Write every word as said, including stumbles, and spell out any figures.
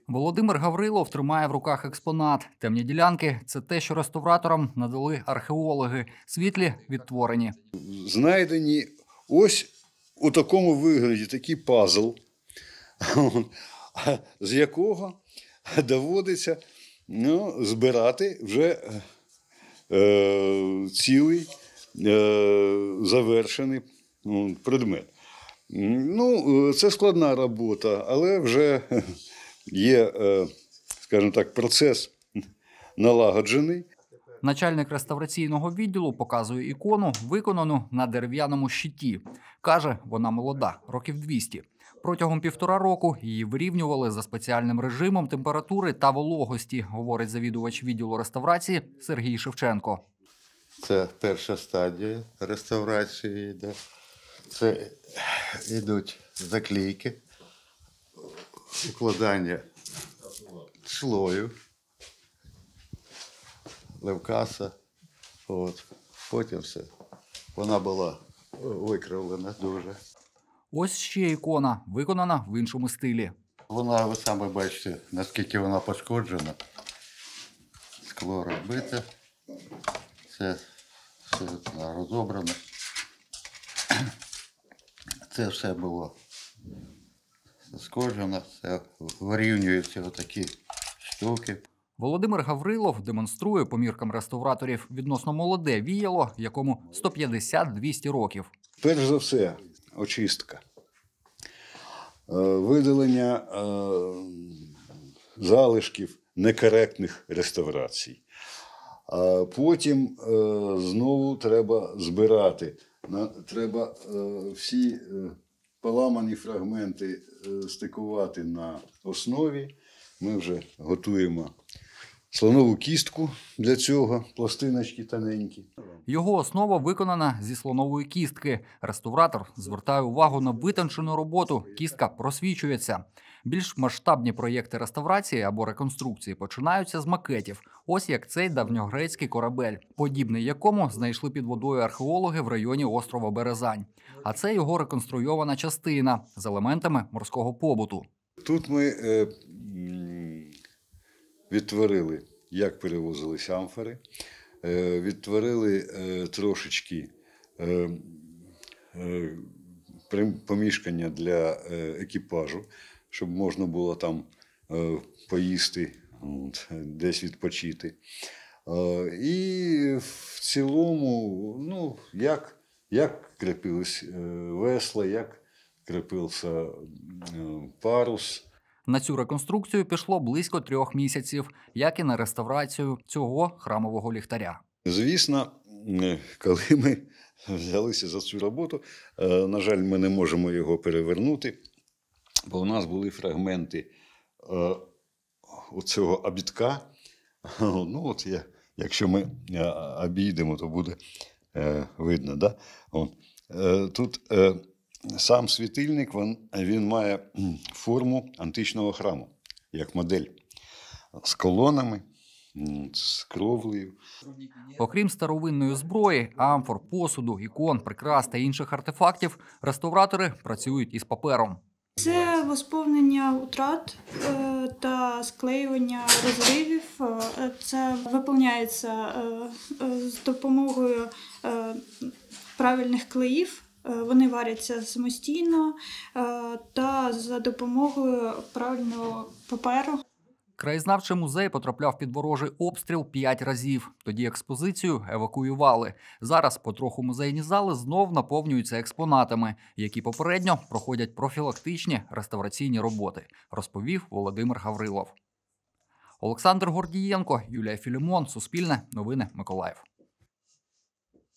Володимир Гаврилов тримає в руках експонат. Темні ділянки – це те, що реставраторам надали археологи. Світлі – відтворені. Знайдені ось у такому вигляді такий пазл, з якого доводиться ну, збирати вже е, цілий е, завершений ну, предмет. Ну, це складна робота, але вже є, скажімо так, процес налагоджений. Начальник реставраційного відділу показує ікону, виконану на дерев'яному щиті. Каже, вона молода, років двісті. Протягом півтора року її вирівнювали за спеціальним режимом температури та вологості, говорить завідувач відділу реставрації Сергій Шевченко. Це перша стадія реставрації. Да. Це йдуть заклейки, укладання слою, левкаса. От. Потім все. Вона була викривлена дуже. Ось ще ікона, виконана в іншому стилі. Вона, ви самі бачите, наскільки вона пошкоджена. Скло розбите. Це все розібрано. Це все було скожено, все вирівнюються отакі штуки. Володимир Гаврилов демонструє по міркам реставраторів відносно молоде віяло, якому сто п'ятдесят - двісті років. Перш за все, очистка, видалення залишків некоректних реставрацій. Потім знову треба збирати. Треба всі поламані фрагменти стикувати на основі. Ми вже готуємо слонову кістку для цього, пластиночки тоненькі. Його основа виконана зі слонової кістки. Реставратор звертає увагу на витончену роботу. Кістка просвічується. Більш масштабні проєкти реставрації або реконструкції починаються з макетів. Ось як цей давньогрецький корабель, подібний якому знайшли під водою археологи в районі острова Березань. А це його реконструйована частина з елементами морського побуту. Тут ми е, відтворили, як перевозились амфори, е, відтворили е, трошечки е, е, поміщення для е, екіпажу, щоб можна було там е, поїсти, от, десь відпочити. Е, і в цілому, ну, як, як кріпились е, весла, як кріпився е, парус. На цю реконструкцію пішло близько трьох місяців, як і на реставрацію цього храмового ліхтаря. Звісно, коли ми взялися за цю роботу, е, на жаль, ми не можемо його перевернути, бо у нас були фрагменти е, оцього обідка. Ну, от я, якщо ми обійдемо, то буде е, видно. Да? От. Е, тут е, сам світильник, він, він має форму античного храму, як модель, з колонами, з кровлею. Окрім старовинної зброї, амфор, посуду, ікон, прикрас та інших артефактів, реставратори працюють із папером. Це восповнення утрат е, та склеювання розривів. Е, це виконується е, е, з допомогою е, правильних клеїв. Е, вони варяться самостійно е, та за допомогою правильного паперу. Краєзнавчий музей потрапляв під ворожий обстріл п'ять разів. Тоді експозицію евакуювали. Зараз потроху музейні зали знов наповнюються експонатами, які попередньо проходять профілактичні реставраційні роботи, розповів Володимир Гаврилов. Олександр Гордієнко, Юлія Філімон, Суспільне, Новини, Миколаїв.